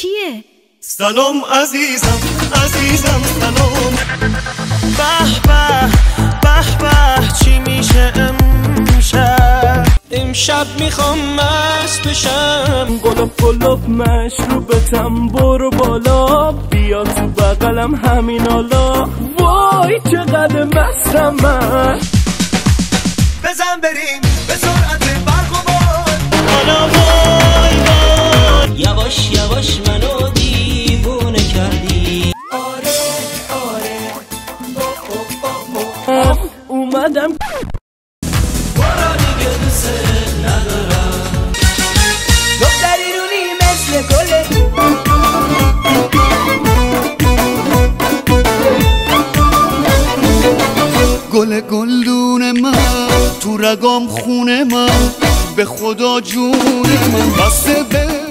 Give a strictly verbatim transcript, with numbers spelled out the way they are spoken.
چیه؟ سلام عزیزم عزیزم سلام. به به به به چی میشه امشب؟ امشب میخوام مست بشم. گلاب گلاب مشروبتم برو بالا، بیا تو بغلم همین حالا. وای چقدر مستم من. بزن بریم به سرعت برق و باد. حالا وای وای یواش یواش منو دیوونه کردی. آره آره با با با اومدم برا دیگه دوست ندارم. دختری رونی مثل گله. گل گلدون من تو رگام خونه من، به خدا جون من بسته به